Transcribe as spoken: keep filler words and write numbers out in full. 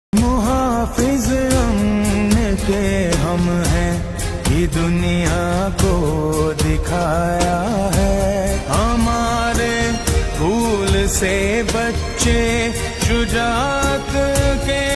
मुहाफिज अमन के हम हैं, ये दुनिया को दिखाया है। हमारे फूल से बच्चे शुजात के